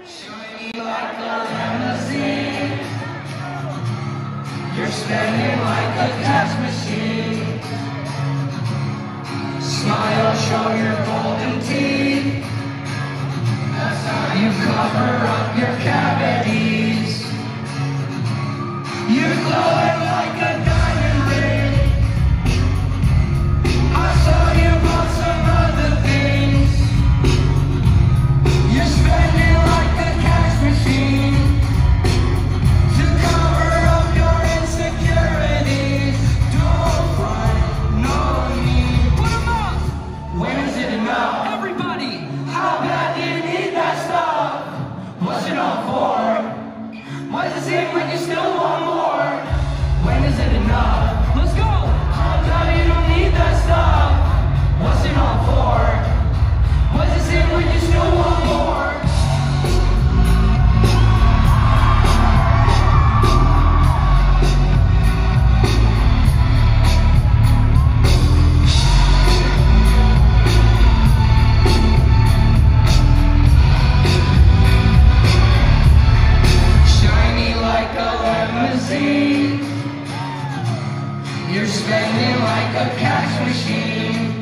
Shiny like a limousine. You're spending like a cash machine. Smile, show your golden teeth. That's how you cover up your cavities. You're glowing like a diamond ring. I saw you bought some other things. You're spending like a cash machine to cover up your insecurities. Don't cry, no need. Put 'em up! When is it enough? Everybody! How bad do you need that stuff? What's it all for? Why does it seem like you still want more? When is it enough? Let's go! Calm down, you don't need that stuff. What's it all for? Why does it seem like you still want more? You're spending like a cash machine.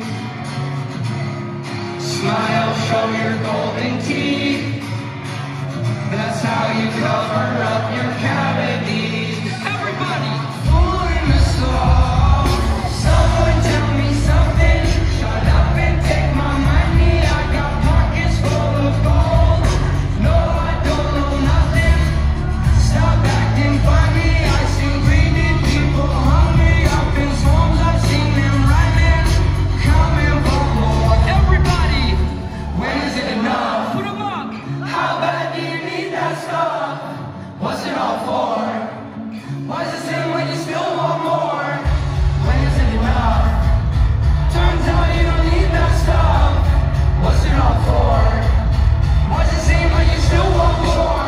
Smile, show your golden teeth. That's how you cover up your cavities. Everybody! Fool in the stall. Someone tell me something. Shut up and take my money. I got pockets full of gold. No, I don't know nothing. Stop acting funny. I see greedy people hungry. I've seen them running, coming for more. Everybody! When is it enough? Put 'em up! How bad do you need that stuff? What's it all for? Why does it seem like you still want more? When is it enough? Turns out you don't need that stuff. What's it all for? Why does it seem like you still want more?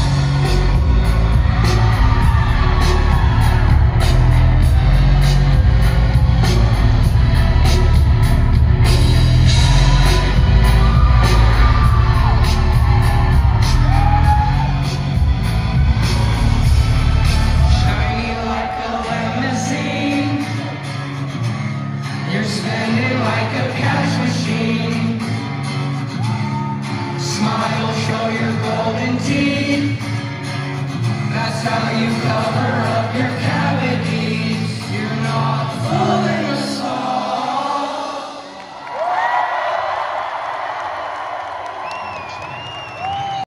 Spending like a cash machine. Smile, show your golden teeth. That's how you cover up your cash.